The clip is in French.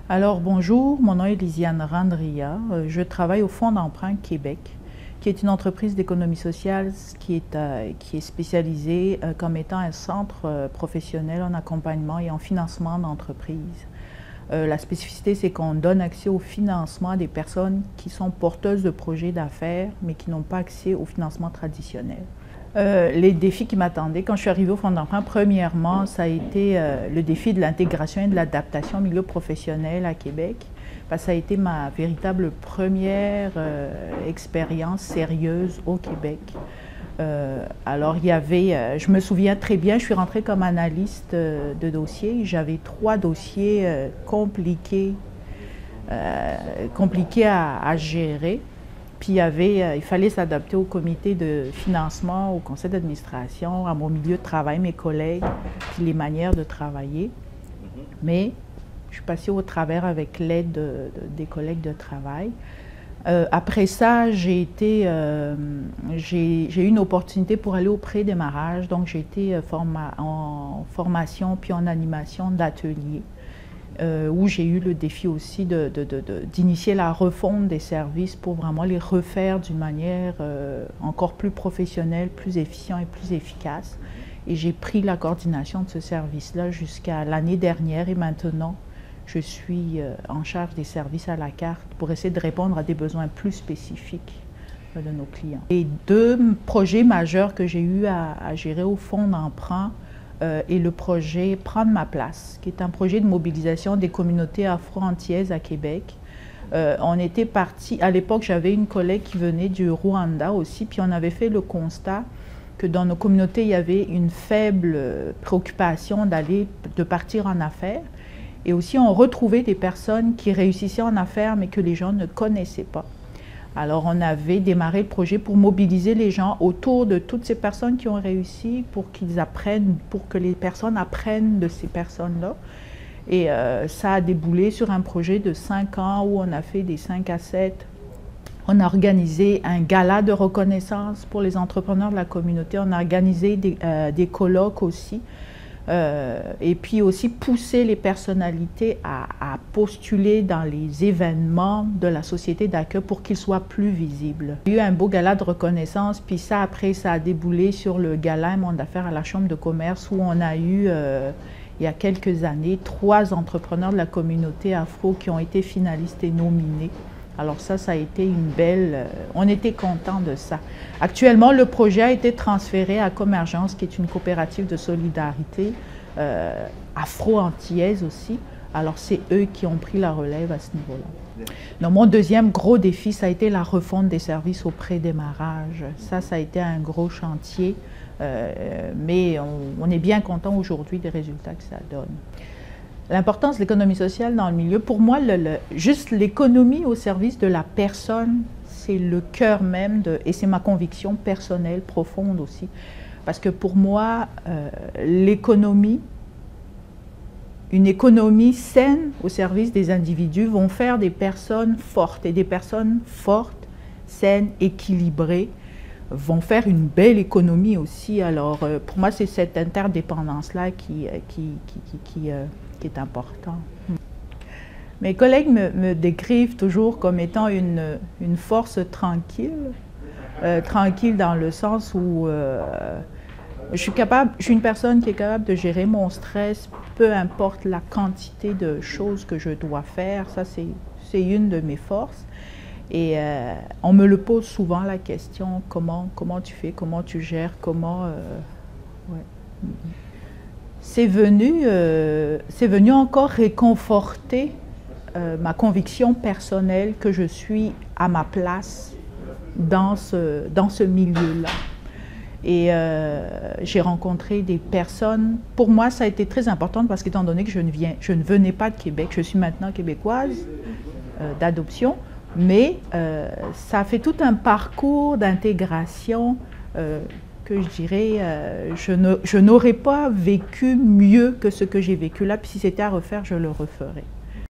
Alors bonjour, mon nom est Lisiane Randria. Je travaille au Fonds d'emprunt Québec, qui est une entreprise d'économie sociale qui est spécialisée comme étant un centre professionnel en accompagnement et en financement d'entreprises. La spécificité, c'est qu'on donne accès au financement à des personnes qui sont porteuses de projets d'affaires, mais qui n'ont pas accès au financement traditionnel. Les défis qui m'attendaient quand je suis arrivée au Fonds d'emprunt, premièrement, ça a été le défi de l'intégration et de l'adaptation au milieu professionnel à Québec. Parce que ça a été ma véritable première expérience sérieuse au Québec. Alors, il y avait, je me souviens très bien, je suis rentrée comme analyste de dossiers. J'avais 3 dossiers compliqués à gérer. Puis il fallait s'adapter au comité de financement, au conseil d'administration, à mon milieu de travail, mes collègues, puis les manières de travailler. Mais je suis passée au travers avec l'aide des collègues de travail. Après ça, j'ai eu une opportunité pour aller au pré-démarrage. Donc, j'ai été en formation puis en animation d'atelier. Où j'ai eu le défi aussi d'initier la refonte des services pour vraiment les refaire d'une manière encore plus professionnelle, plus efficiente et plus efficace. Et j'ai pris la coordination de ce service-là jusqu'à l'année dernière et maintenant, je suis en charge des services à la carte pour essayer de répondre à des besoins plus spécifiques de nos clients. Et 2 projets majeurs que j'ai eu à gérer au Fonds d'emprunt, et le projet Prendre ma place, qui est un projet de mobilisation des communautés afro-antillaises à Québec. On était parti, à l'époque j'avais une collègue qui venait du Rwanda aussi, puis on avait fait le constat que dans nos communautés il y avait une faible préoccupation de partir en affaires. Et aussi on retrouvait des personnes qui réussissaient en affaires mais que les gens ne connaissaient pas. Alors, on avait démarré le projet pour mobiliser les gens autour de toutes ces personnes qui ont réussi pour qu'ils apprennent, pour que les personnes apprennent de ces personnes-là. Et ça a déboulé sur un projet de 5 ans où on a fait des 5 à 7. On a organisé un gala de reconnaissance pour les entrepreneurs de la communauté. On a organisé des colloques aussi. Et puis aussi pousser les personnalités à postuler dans les événements de la société d'accueil pour qu'ils soient plus visibles. Il y a eu un beau gala de reconnaissance, puis ça après ça a déboulé sur le gala monde d'affaires à la Chambre de commerce où on a eu il y a quelques années 3 entrepreneurs de la communauté afro qui ont été finalistes et nominés. Alors ça a été une belle... on était contents de ça. Actuellement, le projet a été transféré à Commergence, qui est une coopérative de solidarité afro-antillaise aussi. Alors c'est eux qui ont pris la relève à ce niveau-là. Donc mon deuxième gros défi, ça a été la refonte des services au pré-démarrage. Ça a été un gros chantier, mais on est bien content aujourd'hui des résultats que ça donne. L'importance de l'économie sociale dans le milieu, pour moi, juste l'économie au service de la personne, c'est le cœur même, et c'est ma conviction personnelle profonde aussi. Parce que pour moi, l'économie, une économie saine au service des individus vont faire des personnes fortes. Et des personnes fortes, saines, équilibrées, vont faire une belle économie aussi. Alors, pour moi, c'est cette interdépendance-là qui est important. Mes collègues me décrivent toujours comme étant une force tranquille, tranquille dans le sens où je suis une personne qui est capable de gérer mon stress, peu importe la quantité de choses que je dois faire. Ça, c'est une de mes forces. Et on me le pose souvent la question, comment tu fais, comment tu gères, comment... ouais. C'est venu encore réconforter ma conviction personnelle que je suis à ma place dans ce milieu-là. Et j'ai rencontré des personnes, pour moi ça a été très important parce qu'étant donné que je ne venais pas de Québec, je suis maintenant québécoise d'adoption, mais ça a fait tout un parcours d'intégration que je dirais, je n'aurais pas vécu mieux que ce que j'ai vécu là, puis si c'était à refaire, je le referais.